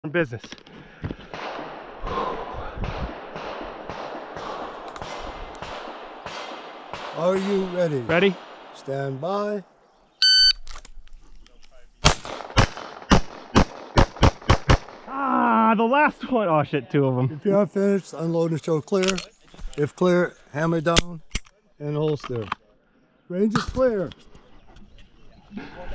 business. Are you ready? Ready? Stand by. Ah, the last one. Oh shit, two of them. If you're finished, unload and show clear. If clear, hammer it down and holster. Range is clear.